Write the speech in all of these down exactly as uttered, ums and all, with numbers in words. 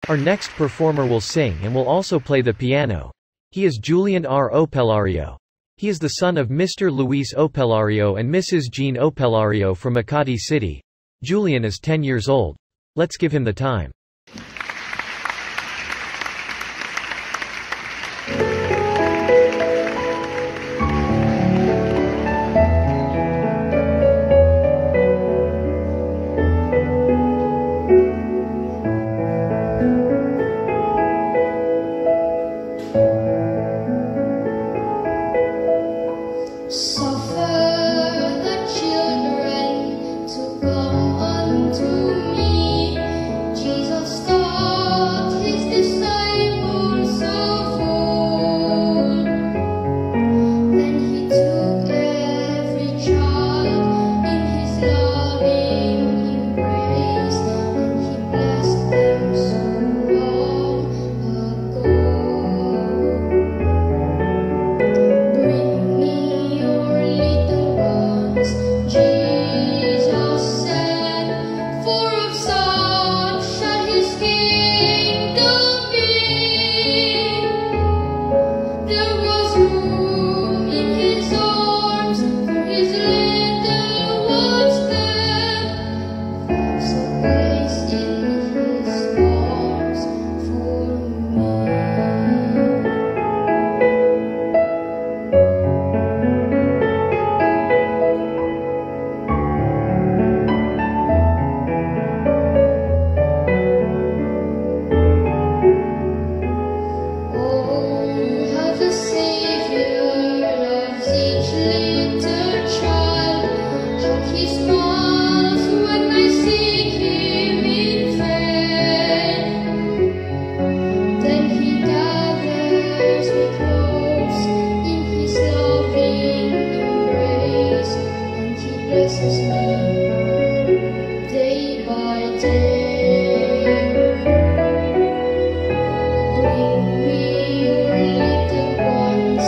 Our next performer will sing and will also play the piano. He is Julian R. Opelario. He is the son of Mister Luis Opelario and Missus Jean Opelario from Makati City. Julian is ten years old. Let's give him the time. Suffer the children to come unto me. Jesus taught his disciples of old. Then he took every child in his loving embrace, and he blessed them so long ago. Bring me your little ones, Jesus said, for of such shall his kingdom be. There was room in his arms for his little ones then. There's a place in his arms for me. Oh, how the Savior loves each little child, how he smiles when I seek him in faith. Then he gathers me close in his loving embrace, and he blesses me day by day. Bring me your little ones,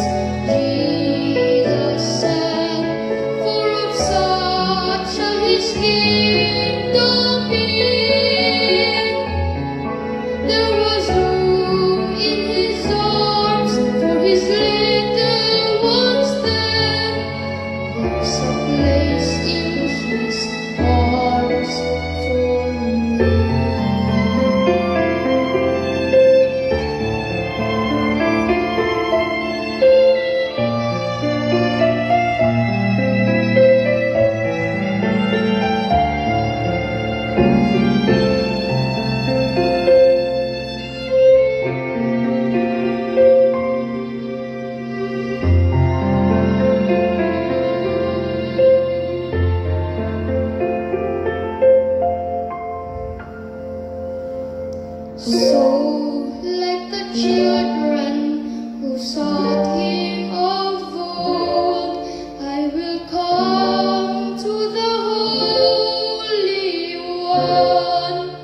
Jesus said, for of such shall his kingdom be. There was room in his arms for his little ones then. There's a place in his arms for me. So, like the children who sought him of old, I will come to the Holy One.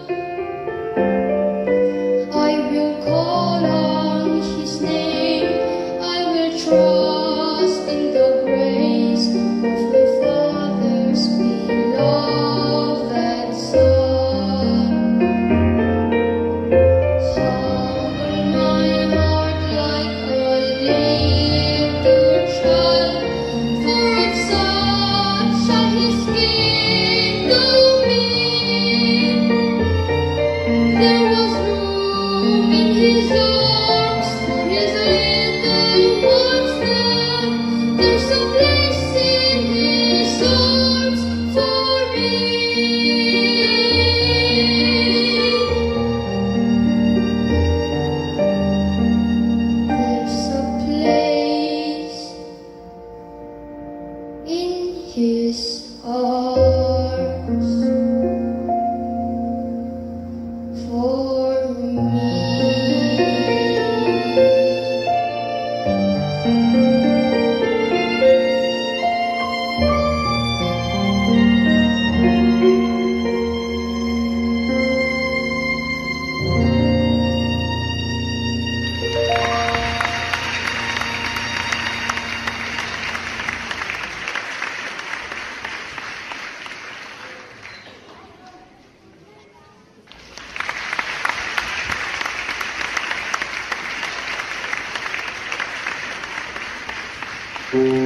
I will call on his name. I will trust in the grace of the Father's beloved Son. Humble my heart like a little child, for of such shall his kingdom be. There was room in his arms for his little ones then. There's a place in his arms for me. There's a place in his arms for me. Thank